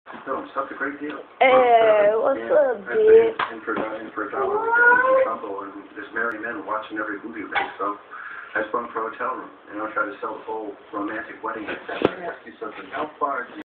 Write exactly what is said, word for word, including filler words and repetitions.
No, it's not a great deal. Hey, what's yeah. up, And, bitch? and for and for a dollar, we get into trouble, and there's married men watching every movie we make. So I just went for a hotel room, and I'll try to sell the whole romantic wedding. I ask you something. How far do you